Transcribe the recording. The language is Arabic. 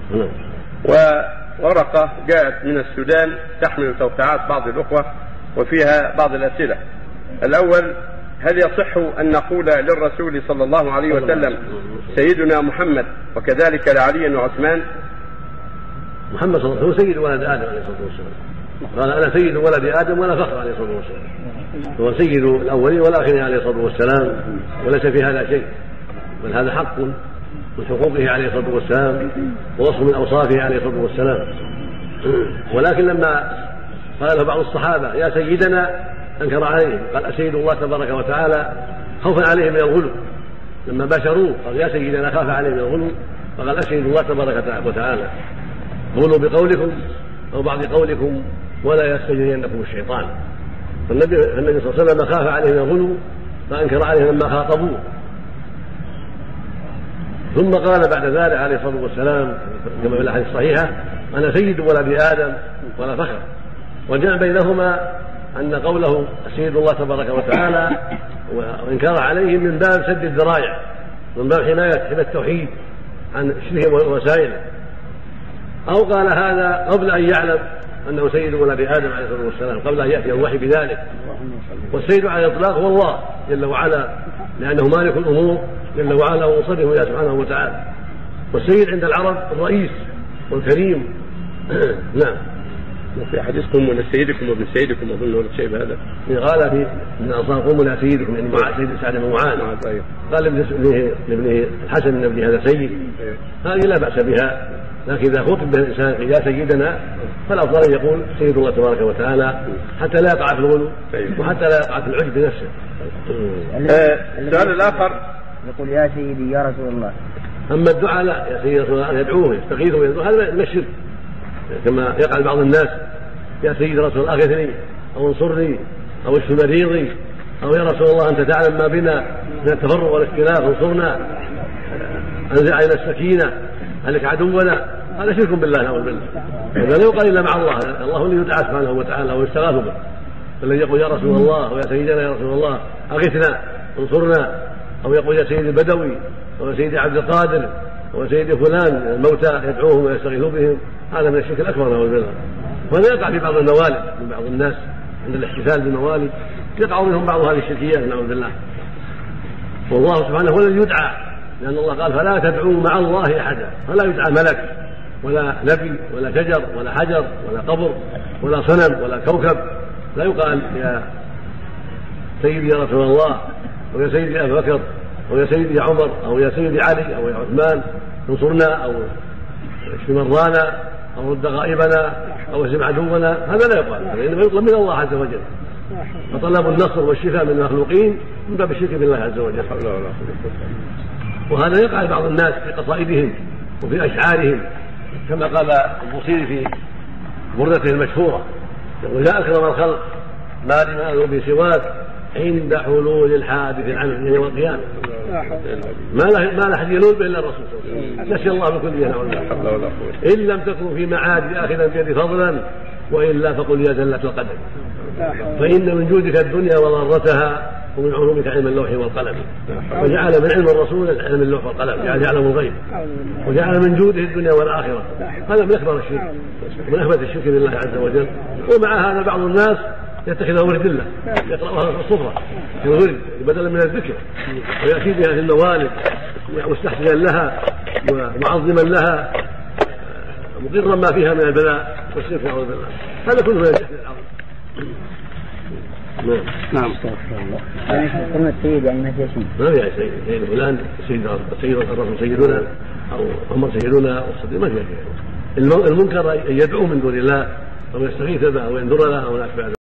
وورقة جاءت من السودان تحمل توقيعات بعض الأخوة وفيها بعض الأسئلة. الأول: هل يصح أن نقول للرسول صلى الله عليه وسلم سيدنا محمد وكذلك لعلي وعثمان؟ محمد صلى الله عليه وسلم سيد ولد آدم عليه الصلاة والسلام، قال: أنا سيد ولد آدم ولا فخر عليه الصلاة والسلام، هو سيد الأولين والآخرين عليه الصلاة والسلام، وليس في هذا شيء، بل هذا حق من حقوقه عليه الصلاة والسلام ووصف من أوصافه عليه الصلاة والسلام. ولكن لما قال بعض الصحابة يا سيدنا أنكر عليهم، قال: أسيد الله تبارك وتعالى خوفا عليهم من الغلو. لما باشروه قال: يا سيدنا خاف عليهم من الغلو، فقال: أسيد الله تبارك وتعالى غلوا بقولكم أو بعض قولكم ولا يستجرينكم الشيطان. فالنبي صلى الله عليه وسلم خاف عليهم الغلو فأنكر عليهم لما خاطبوه. ثم قال بعد ذلك عليه الصلاة والسلام كما في الأحاديث الصحيحة: أنا سيد ولد آدم ولا فخر. وجاء بينهما أن قوله سيد الله تبارك وتعالى وإنكار عليهم من باب سد الذرائع، من باب حماية التوحيد عن شركهم ووسائله، أو قال هذا قبل أن يعلم أنه سيد ولد آدم عليه الصلاة والسلام، قبل أن يأتي الوحي بذلك. والسيد على الإطلاق هو الله جل وعلا، لأنه مالك الأمور جل وعلا ومصرف إلى سبحانه وتعالى. والسيد عند العرب الرئيس والكريم. نعم. وفي حديثكم ولا سيدكم وابن سيدكم أظن ولا شيء بهذا، قال في من أنصار قوموا لا سيدكم، يعني سيد سعد بن معاذ، قال لابن الحسن بن ابن هذا سيد، هذه لا بأس بها، لكن إذا خطب به الإنسان يا سيدنا فالأفضل أن يقول سيد الله تبارك وتعالى حتى لا يقع في الغلو وحتى لا يقع في العجب بنفسه. السؤال الآخر يقول: يا سيدي يا رسول الله. أما الدعاء لا، يا سيدي رسول الله يدعوه يستغيثه ويدعوه، هذا من الشرك كما يقع بعض الناس: يا سيدي رسول الله أغثني أو انصرني أو اشف مريضي، أو يا رسول الله أنت تعلم ما بنا من التفرق والاختلاف انصرنا، أنزل علينا السكينة، هلك عدونا. هذا شرك بالله نعوذ بالله، هذا لا يقال إلا مع الله. الله اللي يدعى سبحانه وتعالى ويستغاث به، فالذي يقول يا رسول الله ويا سيدنا يا رسول الله أغثنا انصرنا، أو يقول يا سيدي البدوي أو يا سيدي عبد القادر أو يا سيدي فلان، الموتى يدعوهم ويستغيثوا بهم، هذا من الشرك الأكبر نعوذ بالله. وهذا يقع في بعض الموالد من بعض الناس عند الاحتفال بالموالد، يقع منهم بعض هذه الشركيات نعوذ بالله. والله سبحانه هو الذي يدعى، لأن الله قال: فلا تدعوا مع الله أحدا. فلا يدعى ملك ولا نبي ولا شجر ولا حجر ولا قبر ولا صنم ولا كوكب، لا يقال يا سيدي يا رسول الله أو يا سيدي أبي بكر أو يا سيدي عمر أو يا سيدي علي أو يا عثمان انصرنا أو اشف مرضانا أو رد غائبنا أو اسم عدونا، هذا لا يقال، هذا إنما يطلب من الله عز وجل. فطلب النصر والشفاء من المخلوقين من باب الشرك بالله عز وجل. وهذا يقع لبعض الناس في قصائدهم وفي أشعارهم، كما قال البوصيري في بردته المشهورة: يقول: يا أكرم الخلق ما لماذا بسواك عند حلول الحادث عنه يوم القيامة. ما لا أحد يلول به إلا الرسول صلى الله عليه وسلم، نسي الله بكل إن لم تكن في معاد آخذا بيد فضلا وإلا فقل يا زلة القدم، فإن من جودك الدنيا وضرتها ومن علومك علم اللوح والقلم. وجعل من علم الرسول علم اللوح والقلم، يعني يعلم الغيب، وجعل من جوده الدنيا والآخرة. هذا من أكبر الشرك ومن أكبر الشرك بالله عز وجل. ومع هذا بعض الناس يتخذها ورد الله، يقرأها في الصفرة في الورد بدلا من الذكر، ويأتي بها في الموالد مستحسنا لها ومعظما لها مقرا ما فيها من البلاء والشرك نعوذ بالله. هذا كله من الجهل العظيم. نعم. كلمة سيد يعني ما فيها شيء، ما فيها شيء. سيد فلان سيد الرسول سيدنا أو عمر سيدنا والصديق، ما فيها شيء. المنكر أن يدعو من دون الله أو يستغيث به أو ينذر له أو لا